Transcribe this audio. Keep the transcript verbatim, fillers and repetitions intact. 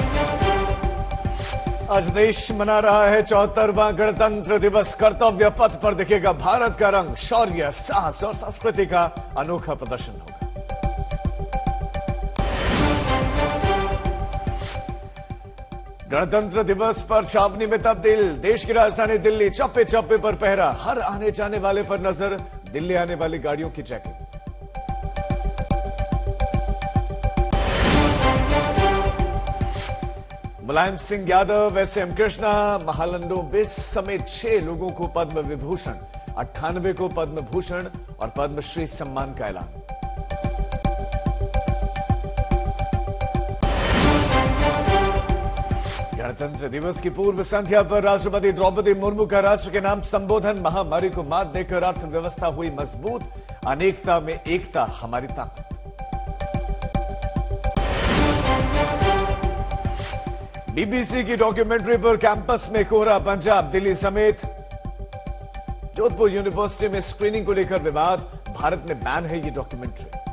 आज देश मना रहा है चौहत्तरवां गणतंत्र दिवस। कर्तव्य पथ पर दिखेगा भारत का रंग। शौर्य, साहस और संस्कृति का अनोखा प्रदर्शन होगा। गणतंत्र दिवस पर छावनी में तब्दील। देश की राजधानी दिल्ली चप्पे चप्पे पर पहरा। हर आने जाने वाले पर नजर। दिल्ली आने वाली गाड़ियों की checking. Mulayam Singh Yadav, S M Krishna, Mahalanobis समेत छह लोगों को पद्म विभूषण, अट्ठानवे को पद्म भूषण और पद्मश्री सम्मान का ऐलान। गणतंत्र दिवस की पूर्व संध्या पर राष्ट्रपति द्रौपदी मुर्मू का राष्ट्र के नाम संबोधन। महामारी को मात देकर अर्थव्यवस्था हुई मजबूत। अनेकता में एकता हमारी ताकत। बीबीसी की डॉक्यूमेंट्री पर कैंपस में कोहरा। पंजाब, दिल्ली समेत जोधपुर यूनिवर्सिटी में स्क्रीनिंग को लेकर विवाद। भारत में बैन है ये डॉक्यूमेंट्री।